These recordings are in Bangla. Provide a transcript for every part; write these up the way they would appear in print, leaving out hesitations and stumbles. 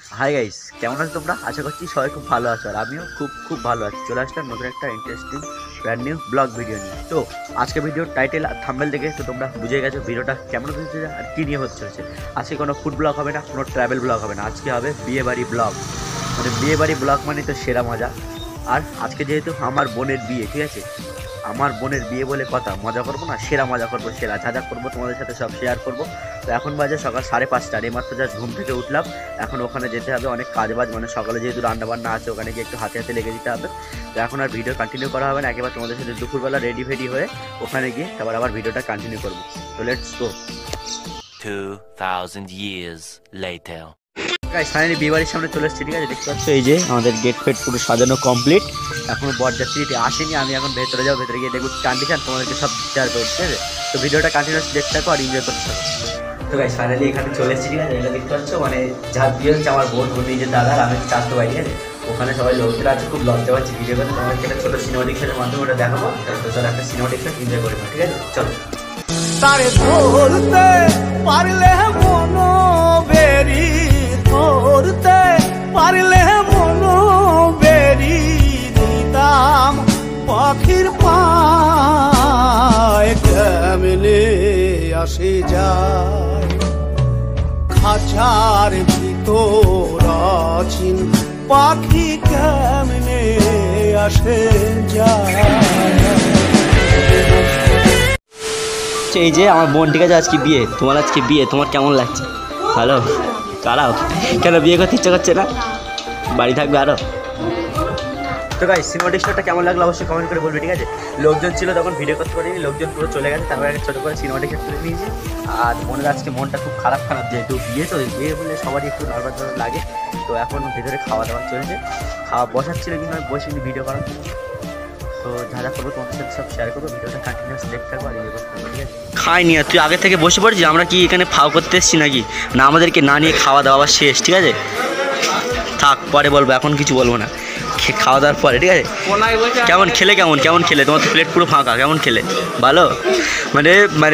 হাই গাইস, কেমন আছো তোমরা? আশা করছি সবাই খুব ভালো আছো আর আমিও খুব ভালো আছি। চলে আসলাম নতুন একটা interesting brand new vlog video নিয়ে। তো আজকে ভিডিওর টাইটেল আর থাম্বনেল দেখে তো তোমরা বুঝে গেছো ভিডিওটা কেমন হচ্ছে আর কী নিয়ে হচ্ছে। আজকে কোনো ফুড ব্লগ হবে না, কোনো ট্রাভেল ব্লগ হবে না, আজকে হবে বিয়েবাড়ি ব্লগ। মানে বিয়েবাড়ি ব্লগ মানে তো সেরা মজা। আর আজকে যেহেতু আমার বোনের বিয়ে, ঠিক আছে, আমার বোনের বিয়ে বলে কথা, মজা করবো না, সেরা মজা করবো, সেরা যা করবো তোমাদের সাথে সব শেয়ার করবো। তো এখন বাজে সকাল 5:30, এইমাত্র জাস্ট ঘুম থেকে উঠলাম। এখন ওখানে যেতে হবে, অনেক কাজ বাজ, মানে সকালে যেহেতু রান্নাবান্না আছে ওখানে গিয়ে একটু হাতে হাতে লেগে দিতে হবে। তো এখন আর ভিডিও কন্টিনিউ করা হবে না, একেবারে তোমাদের সাথে দুপুরবেলা রেডি ফেডি হয়ে ওখানে গিয়ে আবার ভিডিওটা কন্টিনিউ করবো। তো let's go. 2000 years later. Finally বিয়েবাড়ির সামনে চলে এসেছি, ঠিক আছে, দেখতে পাচ্ছ এই যে আমাদের গেট ফেট পুরো সাজানো কমপ্লিট। এখনো বরযাত্রীটি আসেনি, আমি এখন ভেতরে যাবো, ভেতরে গিয়ে দেখবো কন্ডিশন, তোমাদেরকে সব শেয়ার করবো, ঠিক আছে। তো ভিডিওটা কন্টিনিউস দেখতে থাকো আর এনজয় করতে থাকো। তো গাইস ফাইনালি এখানে চলে এসেছি, ঠিক আছে, এটা দেখতে পাচ্ছ, মানে যার বিয়ে হচ্ছে আমার বোন নিজের দাদা আর আমি চাষতো ভাই, ঠিক আছে। ওখানে সবাই লোকরা আছে, খুব লজ্জা পাচ্ছি ভিডিও করতে, তোমাদেরকে একটা ছোটো সিনেমাটিক শটের মাধ্যমে ওটা দেখাবো। তো চলো একটা সিনেমাটিক শট এনজয় করে নাও, ঠিক আছে, চলো। তারে ধরতে পারলে মনো বেরি, ধরতে পারলে মনো বেরি, দিতাম পাখির পায় কেমনে আসে যায়, খাঁচার ভিতর আছিন পাখি কেমনে আসে যায়। এই যে আমার বোন, ঠিক আছে, আজকে বিয়ে, তোমার আজকে বিয়ে, তোমার কেমন লাগছে? ভালো? খারাপ? কেন বিয়ে করতে ইচ্ছা করছে না? বাড়ি থাকবে আরও? তো গাইস সিনেমাটিক শটটা কেমন লাগলো অবশ্যই কমেন্ট করে বলবে, ঠিক আছে। লোকজন ছিল তখন ভিডিও করতে পারিনি, লোকজন পুরো চলে গেছে, তারপরে একটা ছোটো করে সিনেমাটিক শট তুলে নিয়েছি। আর বোনের আজকে মনটা খুব খারাপ যেহেতু বিয়ে, তো বিয়ে বলে সবারই একটু নার্ভাস লাগে। তো এখন ভেতরে খাওয়া দাওয়া চলছে, খাওয়া বসাচ্ছিল কিন্তু আমি বসিনি ভিডিও করার জন্য। তো যা করবো তোমাদের সাথে সব শেয়ার করবো, ভিডিওটা কন্টিনিউস দেখতে থাকবো আর ইয়ে করতে থাকবো, ঠিক আছে। খাইনি আর তুই আগে থেকে বসে পড়ছিস, আমরা কি এখানে ফাও করতে এসেছি নাকি? না, আমাদেরকে না নিয়ে খাওয়া দাওয়া শেষ, ঠিক আছে, থাক পরে বলবো, এখন কিছু বলবো না, খাওয়া দাওয়ার পরে, ঠিক আছে। কেমন খেলে কেমন খেলে? তোমার তো প্লেট পুরো ফাঁকা, কেমন খেলে? ভালো? মানে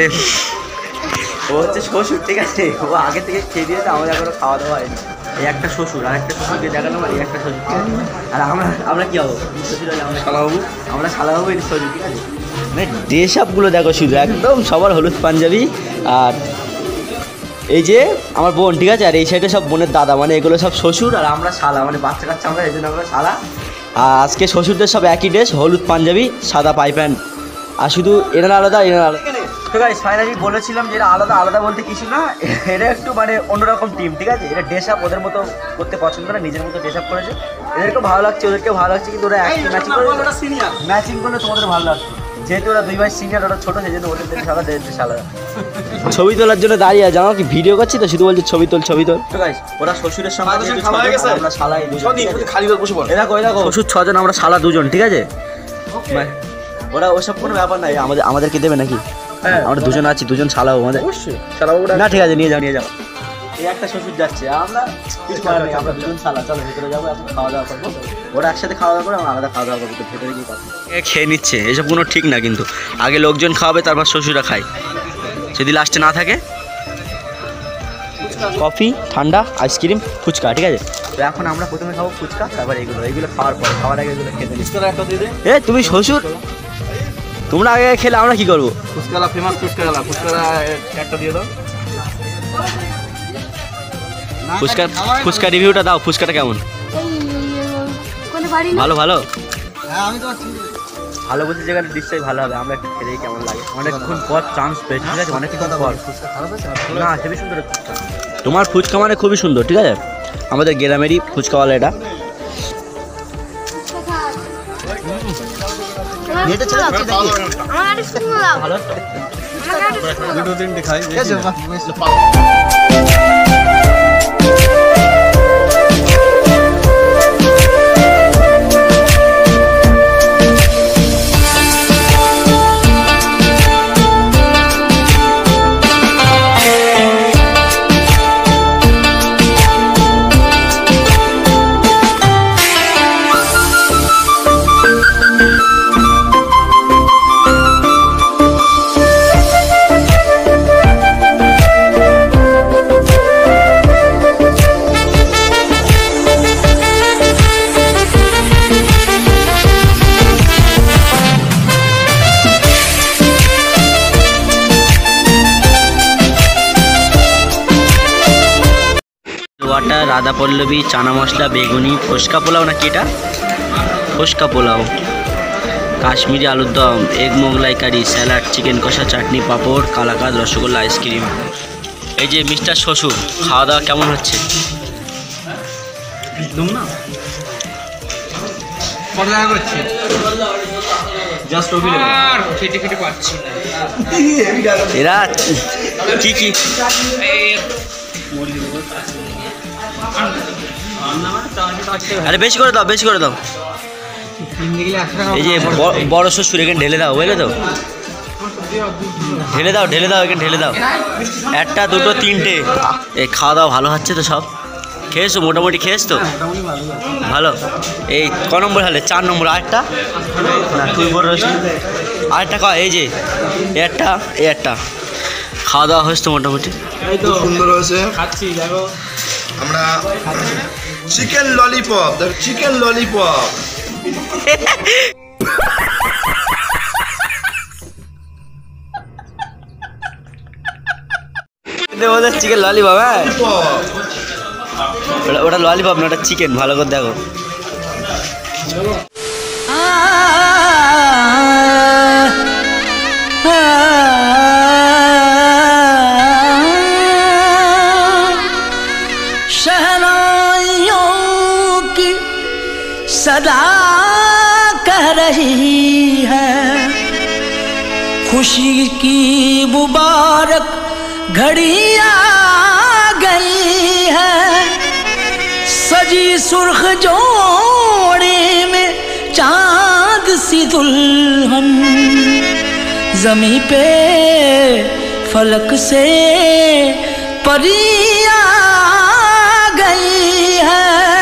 ও হচ্ছে শ্বশুর, ঠিক আছে, ও আগে থেকে খেয়ে দিয়েছে, আমাদের এখনো খাওয়া দাওয়া হয়নি। এই একটা শ্বশুর আর একটা শ্বশুরকে দেখালাম, আর এই একটা শ্বশুর, আর আমরা কি হবো? শ্বশুর হলে আমরা শালা হবো, এই শ্বশুর, ঠিক আছে। মানে ড্রেস আপগুলো দেখো শুধু, একদম সবার হলুদ পাঞ্জাবি। আর এই যে আমার বোন, ঠিক আছে, আর এই সাইডে সব বোনের দাদা, মানে এগুলো সব শ্বশুর আর আমরা শালা, মানে বাচ্চা কাচ্চা আমরা, এই জন্য আমরা শালা। আর আজকে শ্বশুরদের সব একই ড্রেস, হলুদ পাঞ্জাবি, সাদা পাই প্যান্ট, আর শুধু এরা আলাদা। তো গাইস ফাইনালি বলেছিলাম যে এরা আলাদা বলতে কিছু না, এরা একটু মানে অন্যরকম টিম, ঠিক আছে। এরা ড্রেস আপ ওদের মতো করতে পছন্দ না, নিজের মতো ড্রেস আপ করেছে, এদেরকেও ভালো লাগছে, ওদেরকেও ভালো লাগছে, কিন্তু ওরা একই ম্যাচিং করলে তোমাদের ভালো লাগছে। যেহেতু ওরা দুই ভাই সিনিয়র, ওরা ছোটো, সেই জন্য ওদের সাদা ড্রেস আলাদা। ছবি তোলার জন্য দাঁড়িয়ে আছে, আমার কি ভিডিও করছি তো শুধু বলছে ছবি তোল। তো গাইস ওরা শ্বশুরের সঙ্গে আমরা শালা, দেখো শ্বশুর 6 জন, আমরা শালা 2 জন, ঠিক আছে। ওরা ওসব কোনো ব্যাপার নাই, আমাদেরকে দেবে নাকি? আমরা 2 জন আছি, 2 জন শালাও আমাদের না, ঠিক আছে, নিয়ে যাও। এই একটা শ্বশুর যাচ্ছে, আমরা কিছু করার নেই, আমরা 2 জন শালা। চলো ভেতরে যাবো, এখন খাওয়া দাওয়া করবো, ওরা একসাথে খাওয়া দাওয়া করে আমরা আলাদা খাওয়া দাওয়া করবো। তো ভেতরে গিয়ে কথা খেয়ে নিচ্ছে, এসব কোনো ঠিক না, কিন্তু আগে লোকজন খাওয়াবে, তারপর শ্বশুরা খায়, যদি লাস্টে না থাকে কফি, ঠান্ডা, আইসক্রিম, ফুচকা, ঠিক আছে। তো এখন আমরা প্রথমে খাবো ফুচকা, তারপর এগুলো খাওয়ার আগে এগুলো খেতে দিই। তুমি শ্বশুর, তোমরা আগে খেলে আমরা কি করবো? ফুচকালা ফেমাস, ফুচকা একটা দিয়ে দাও। ফুচকা রিভিউটা দাও, ফুচকাটা কেমন? ভালো ভালো বলতে জায়গাটা নিশ্চয়ই ভালো হবে, আমরা একটু খেলেই কেমন লাগে। অনেকক্ষণ পর চান্স পেয়েছি, ঠিক আছে, অনেকক্ষণ পর। না খুবই সুন্দর ফুচকা, তোমার ফুচকা মানে খুবই সুন্দর, ঠিক আছে, আমাদের গ্রামেরই ফুচকাওয়ালা এটা। ওয়াটা, রাধা পল্লবী, চানা মশলা, বেগুনি, ফুচকা পোলাও নাকি এটা? ফুচকা পোলাও, কাশ্মীরি আলুর দম, egg Mughlai curry, salad, chicken কষা, চাটনি, পাঁপড়, কালাকাঁদ, রসগোল্লা, আইসক্রিম। এই যে মিস্টার শ্বশুর, খাওয়া দাওয়া কেমন হচ্ছে? এরা কি কি আরে বেশি করে দাও, বেশি করে দাও। এই যে বড় শ্বশুর, এখানে ঢেলে দাও, বুঝলে তো? ঢেলে দাও, ঢেলে দাও, এখানে ঢেলে দাও। একটা, দুটো, তিনটে। এই খাওয়া দাওয়া ভালো হচ্ছে তো? সব খেয়েছো মোটামুটি? খেয়েছ তো? ভালো। এই ক নম্বর হলে? 4 নম্বর। আরেকটা না, তুই বড় রয়েছে আরেকটা খাওয়া। এই যে একটা, এই একটা। খাওয়া দাওয়া হয়েছে তো মোটামুটি? খুব সুন্দর হয়েছে, খাচ্ছি। দেখো আমরা chicken lollipop, chicken lollipop. Chicken lollipop? হ্যাঁ, ওটা ললিপপ না, ওটা চিকেন। ভালো করে দেখো। शहनाइयों की सदा कह रही है, खुशी की मुबारक घड़ी आ गई है। सजी सुर्ख जोड़े में चांद सी दुल्हन, जमी पे फलक से परी आ गई है।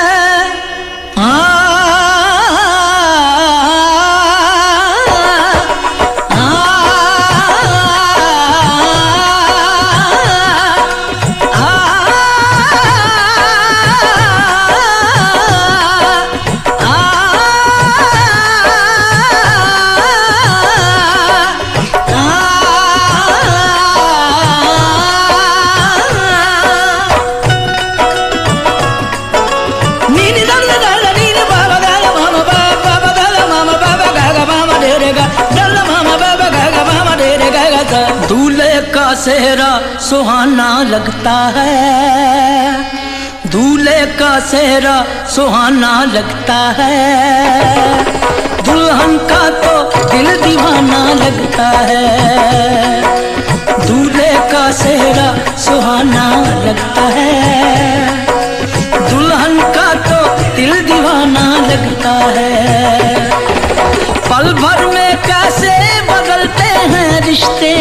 दूल्हे का सेहरा सुहाना लगता है, दूल्हे का सेहरा सुहाना लगता है। दुल्हन का तो दिल दीवाना लगता है, दूल्हे का सेहरा सुहाना लगता है। दुल्हन का तो दिल दीवाना लगता है। पल भर में कैसे बदलते हैं रिश्ते,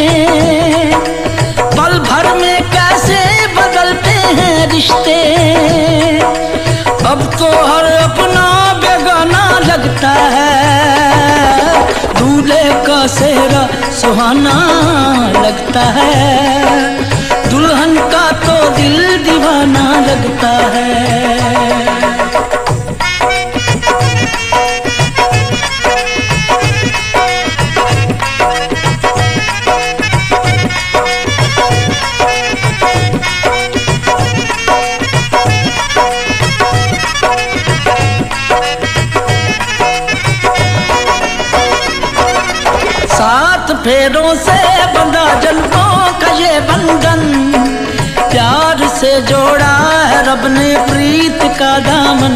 पल भर में कैसे बदलते हैं रिश्ते। अब तो हर अपना बेगाना लगता है, दूल्हे का सेहरा सुहाना लगता है। दुल्हन का तो दिल दीवाना लगता है। फेरों से बंधा जन्मों का ये बंधन, प्यार से जोड़ा है रब ने प्रीत का दामन।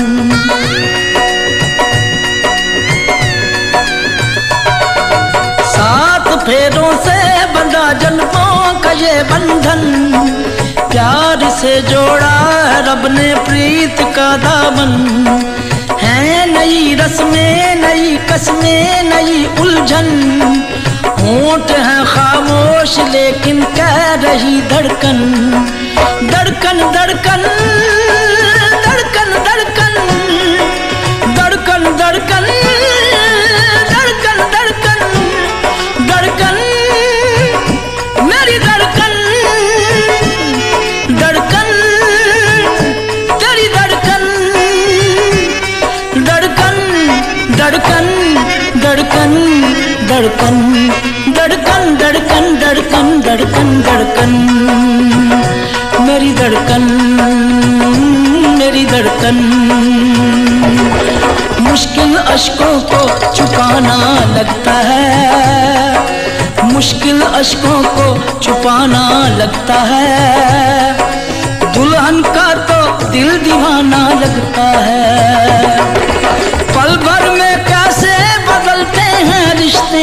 सात फेरों से बंधा जन्मों का ये बंधन, प्यार से जोड़ा है रब ने प्रीत का दामन। है नई रस्में, नई कस्में, नई उलझन। होंठ है खामोश लेकिन कह रही धड़कन, धड़कन धड़कन धड़कन धड़कन धड़कन धड़कन धड़कन धड़कन धड़कन मेरी धड़कन, धड़कन तेरी धड़कन, धड़कन धड़कन धड़कन धड़कन धड़कन धड़कन धड़कन धड़कन धड़कन मेरी धड़कन। लगन। मुश्किल अश्कों को छुपाना लगता है, मुश्किल अश्कों को छुपाना लगता है। दुल्हन का तो दिल दीवाना लगता है। पल भर में कैसे बदलते हैं रिश्ते,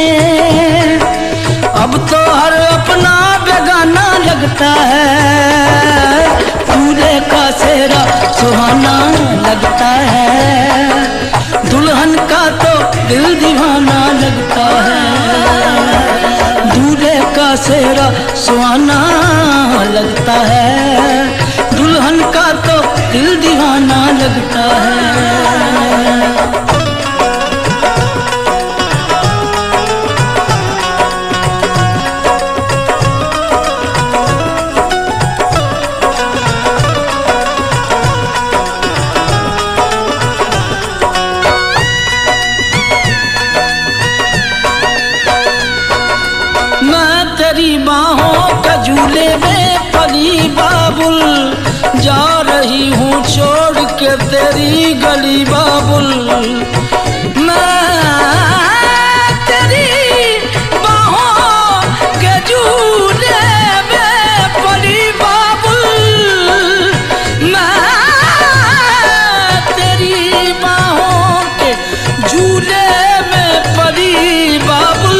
अब तो हर अपना बेगाना लगता है। दूल्हे का सेहरा सुहाना लगता है, दुल्हन का तो दिल दीवाना लगता है। दूल्हे का सेहरा सुहाना लगता है, दुल्हन का तो दिल दीवाना लगता है। तेरी बाहों का झूले में पली बाबुल, जा रही हूँ छोड़ के तेरी गली बाबुल। मैं तेरी बाहों के झूले में पली बाबुल, मैं तेरी बाहों के झूले में पली बाबुल।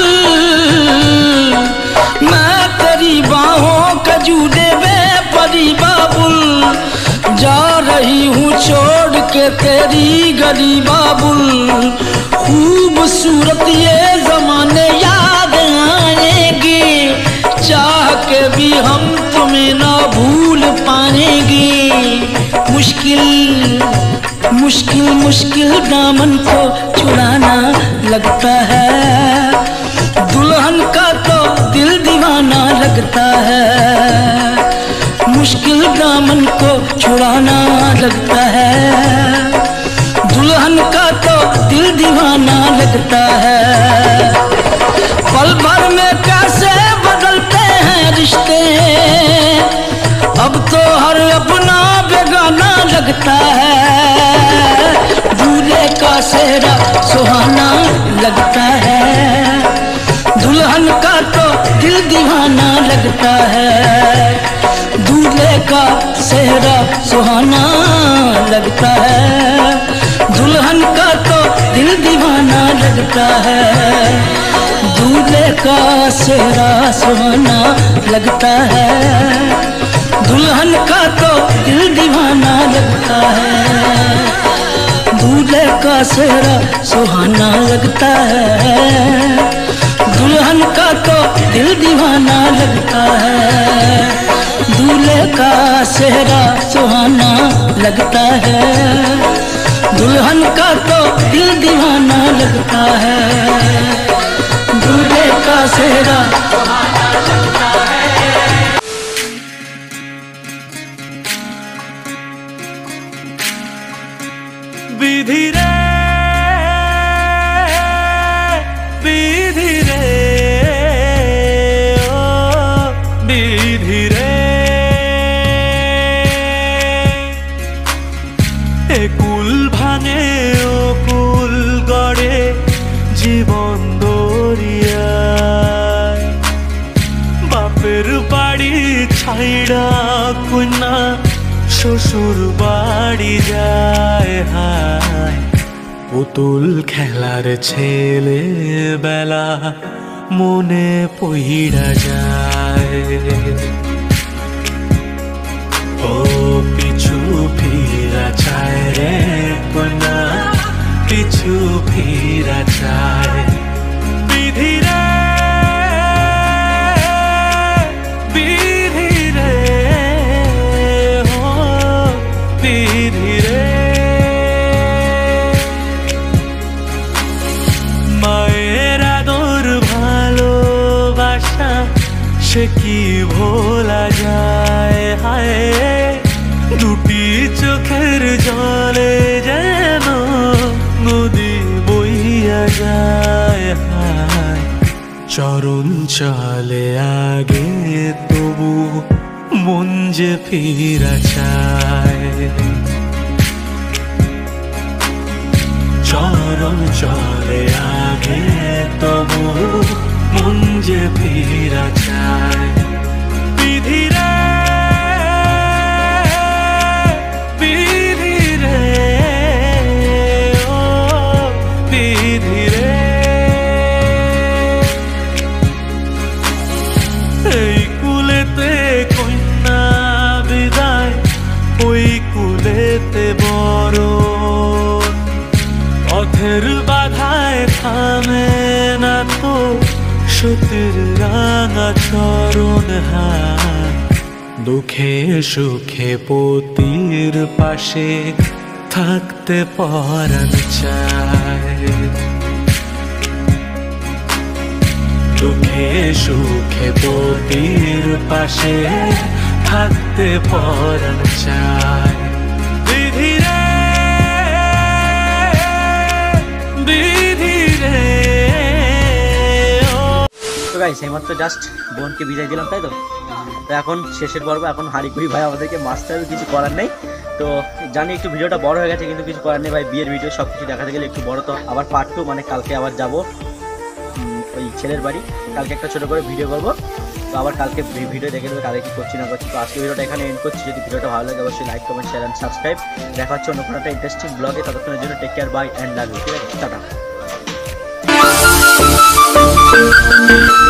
मैं तेरी बाहों के झूले में पली बाबुल, जा रही हूँ छोड़ के तेरी गली बाबुल। खूबसूरत ये जमाने याद आएंगे, चाह के भी हम तुम्हें ना भूल पाएंगे। मुश्किल मुश्किल मुश्किल दामन को छुड़ाना लगता है, दुल्हन का तो दिल दीवाना लगता है। मुश्किल दामन को छुड़ाना लगता है, दुल्हन का तो दिल दीवाना लगता है। पल भर में कैसे बदलते हैं रिश्ते, अब तो हर अपना बेगाना लगता है। दूल्हे का सेहरा सुहाना लगता है, दुल्हन का तो दिल दीवाना लगता है। दूल्हे का सेहरा सुहाना लगता है, दुल्हन का तो दिल दीवाना लगता है। दूल्हे का सेहरा सुहाना लगता है, दुल्हन का तो दिल दीवाना लगता है। दूल्हे का सेहरा सुहाना लगता है, दुल्हन का तो दिल दीवाना लगता है। दूल्हे का सेहरा सुहाना लगता है, दुल्हन का तो दिल दीवाना लगता है। दूल्हे का सेहरा सुहाना लगता है। विधि रे विधि रे ओ विधि रे, ए कुल भाঙে ও কুল গড়ে জীবন দরিয়ায়। বাপের বাড়ি ছাইড়া কন্যা শ্বশুর বাড়ি যায় হায়। পুতুল খেলার ছেলে বেলা মনে পইড়া যায়। ও পিছু ফিরা চায় রে কন্যা, পিছু ফিরা চায়। বিধি রে বিধি রে ও বিধি রে, মায়ের আদর ভালোবাসা সে কি ভোলা যায় হায়। দুটি চোখের জলে যেন নদী বইয়া যায় হায়। চরণ চলে আগে তবু মন যে ফিরা চায়। হাতে বড় পথের বাধায় থামে না তো সতীর রাঙা চরণ হাত দুঃখে সুখে পতির পাশে থাকতে পরাণ চায় দুঃখে সুখে পতির পাশে থাকতে পরাণ চায় বিধি রে বিধি রে তো গাইস এইমাত্র জাস্ট বোনকে বিদায় দিলাম, তাই তো এখন শেষের পর্ব, এখন হাঁড়িকুড়ি ভাই আমাদেরকে মারতে হবে, কিছু করার নেই। তো জানি একটু ভিডিওটা বড় হয়ে গেছে, কিন্তু কিছু করার নেই ভাই, বিয়ের ভিডিও সব কিছু দেখাতে গেলে একটু বড়। তো আবার পার্ট 2 মানে কালকে আবার যাব ওই ছেলের বাড়ি, কালকে একটা ছোটো করে ভিডিও করবো। তো আবার কালকে ভিডিও দেখে দেবে কালকে কী করছি না করছি। তো আজকে ভিডিওটা এখানে এন্ড করছি। যদি ভিডিওটা ভালো লাগে অবশ্যই like comment share and subscribe. দেখা হচ্ছে অন্য কোনো একটা ইন্টারেস্টিং ব্লগে, ততক্ষণের জন্য take care, bye and love you. ঠিক আছে, টাটা।